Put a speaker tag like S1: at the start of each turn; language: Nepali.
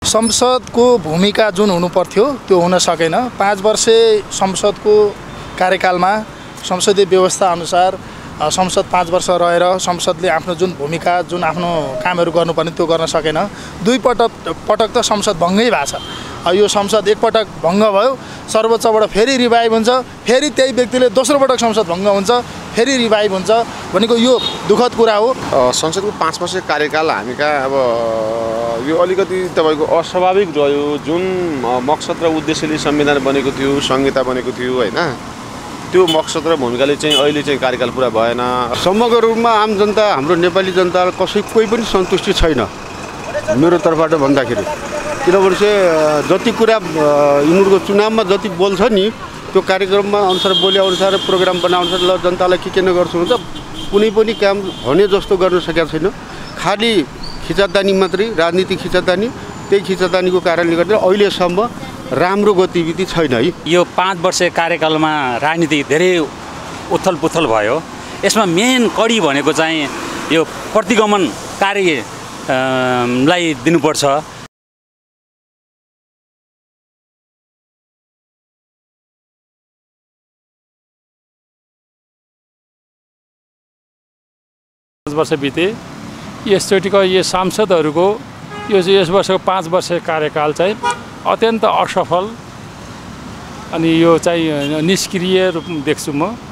S1: संसदको भूमिका जुन हुनुपर्थ्यो त्यो हुन सकेन। 5 वर्षे संसदको कार्यकालमा संसदीय व्यवस्था अनुसार संसद 5 वर्ष रहेर संसदले आफ्नो जुन भूमिका जुन आफ्नो कामहरू गर्नुपर्ने त्यो गर्न सकेन। दुई पटक त संसद भङ्गै भएको छ। यो संसद एकपटक भङ्ग भयो, सर्वोच्चबाट फेरि रिभाइभ हुन्छ, फेरि त्यही व्यक्तिले दोस्रो पटक संसद भङ्ग हुन्छ, फेरि रिभाइभ हुन्छ भनेको यो दुःखद कुरा हो।
S2: संसदको 5 वर्ष कार्यकाल हामी कहाँ अब यो अलिकति तपाईको अस्वाभाविक रह्यो। जुन मकसद र उद्देश्यले संविधान बनेको थियो, संहिता बनेको थियो हैन, त्यो मकसद र भूमिकाले चाहिँ अहिले चाहिँ कार्यकाल पुरा भएन।
S3: समग्र रूपमा आम जनता, हाम्रो नेपाली जनता कोही पनि सन्तुष्टि छैन मेरो तर्फबाट भन्दाखेरि। किनभने चाहिँ जति कुरा यिनीहरूको चुनावमा जति बोल्छ नि त्यो कार्यक्रममा अनुसार बोले अनुसार प्रोग्राम बनाए अनुसार ल जनतालाई के गर्छु हुन्छ, कुनै पनि काम भने जस्तो गर्न सकेको छैन। खालि खिचातानी मात्रै, राजनीतिक खिचातानी, त्यही खिचातानीको कारणले गर्दा अहिलेसम्म राम्रो गतिविधि छैन है।
S4: यो 5 वर्ष कार्यकालमा राजनीति धेरै उथलपुथल भयो। यसमा मेन कडी भनेको चाहिँ यो प्रतिगमन कार्यलाई दिनुपर्छ।
S5: वर्ष बिते, यसचोटिको यो सांसदहरूको यस वर्षको 5 वर्ष कार्यकाल चाहिँ अत्यन्त असफल अनि यो चाहिँ निष्क्रिय रूप देख्छु म।